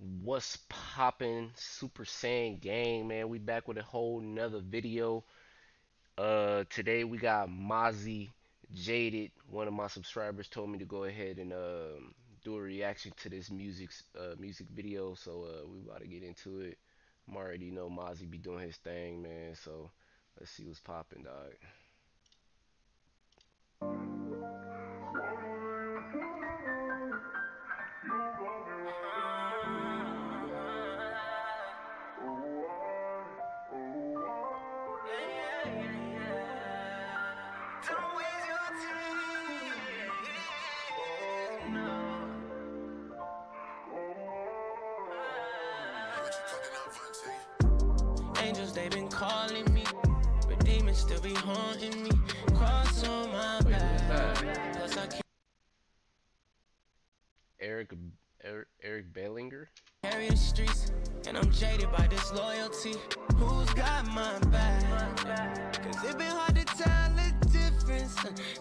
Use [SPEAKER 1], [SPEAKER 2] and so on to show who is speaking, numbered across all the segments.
[SPEAKER 1] What's poppin', Super Saiyan gang, man? We back with a whole nother video. Today we got Mozzie Jaded. One of my subscribers told me to go ahead and do a reaction to this music video. So we about to get into it. I'm already know Mozzie be doing his thing, man. So let's see what's poppin', dog.
[SPEAKER 2] Angels, they been calling me, but demons still be haunting me. Cross on my
[SPEAKER 1] Wait, who's
[SPEAKER 2] back.
[SPEAKER 1] that?
[SPEAKER 2] Plus I
[SPEAKER 1] Eric Eric Bellinger?
[SPEAKER 2] carry the streets, and I'm jaded by disloyalty. Who's got my back? Cause it been hard to tell the difference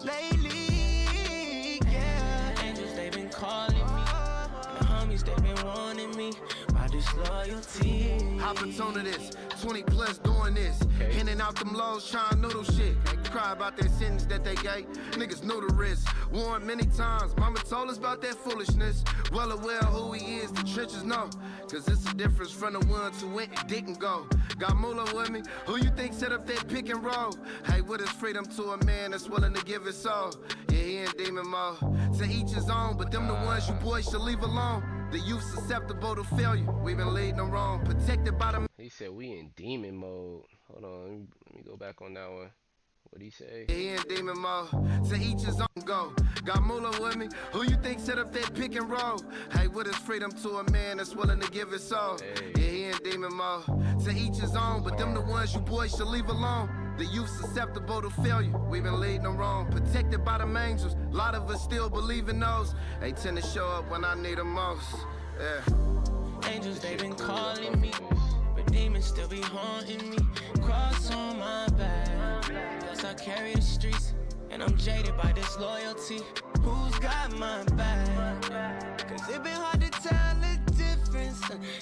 [SPEAKER 2] lately. Yeah, angels, they been calling me, and the homies, they been warning me by disloyalty.
[SPEAKER 3] Opportunity this, 20 plus doing this.
[SPEAKER 1] Okay.
[SPEAKER 3] Handing out them lows, trying noodle shit. Cry about that sentence that they gave. Niggas knew the risk. Warned many times. Mama told us about that foolishness. Well aware of who he is, the trenches know. Cause it's a difference from the ones who went and didn't go. Got Moolah with me. Who you think set up that pick and roll? Hey, what is freedom to a man that's willing to give his soul? Yeah, he in demon mode. To each his own, but them the ones you boys should leave alone. The youth susceptible to failure. We been leading them wrong. Protected by the
[SPEAKER 1] He said we in demon mode. Hold on, let me go back on that one. What'd he say?
[SPEAKER 3] he in demon mode. To each his own go. Got Moolah with me. Who you think set up that pick and roll? Hey, what is freedom to a man that's willing to give his soul?
[SPEAKER 1] Hey.
[SPEAKER 3] Yeah, he in demon mode. To each his own, but them the ones you boys should leave alone. The youth susceptible to failure. We been leading them wrong. Protected by them angels. A lot of us still believe in those. They tend to show up when I need them most. Yeah.
[SPEAKER 2] Angels, they been calling me, but demons still be haunting me. Cross on my back. Plus I carry the streets, and I'm jaded by disloyalty. Who's got my back? Cause it been hard to tell the difference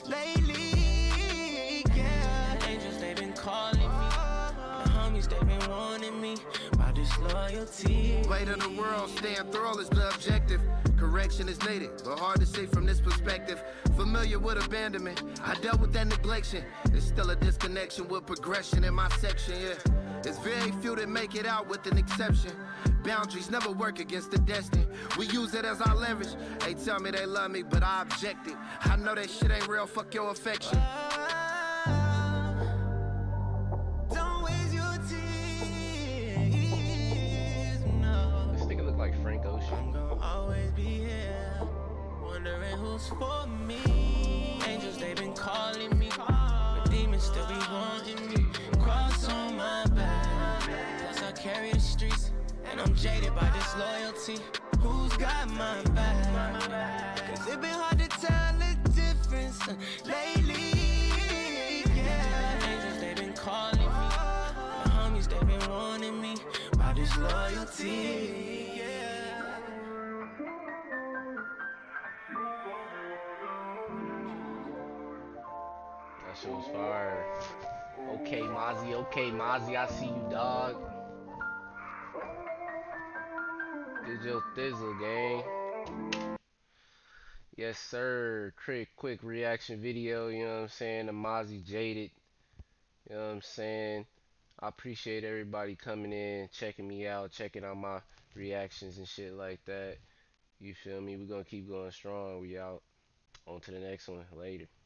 [SPEAKER 2] lately. Yeah, angels, they been calling me, the homies, they been warning me by disloyalty.
[SPEAKER 3] Weight of the world, staying thorough is the objective. Correction is needed, but hard to see from this perspective. Familiar with abandonment, I dealt with that neglection. There's still a disconnection with progression in my section, yeah. It's very few that make it out with an exception. Boundaries never work against the destiny. We use it as our leverage. They tell me they love me, but I objected. I know that shit ain't real, fuck your affection.
[SPEAKER 2] Don't waste your tears, no.
[SPEAKER 1] This nigga look like Frank
[SPEAKER 2] I'm
[SPEAKER 1] Ocean.
[SPEAKER 2] gonna always be here, wondering who's for me. Angels, they been calling me, but demons still be haunting me. Cross on my back, plus I carry the streets, and I'm jaded by disloyalty. Who's got my back? Cause it been hard to tell the difference lately. Yeah, angels, they been calling me, the homies, they been warning me by disloyalty. Yeah.
[SPEAKER 1] That shit was fire. Okay, Mozzie, I see you, dog. Digital Thizzle, gang. Yes, sir. Quick reaction video, you know what I'm saying? The Mozzie Jaded. You know what I'm saying? I appreciate everybody coming in, checking me out, checking out my reactions and shit like that. You feel me? We're gonna keep going strong. We out. On to the next one. Later.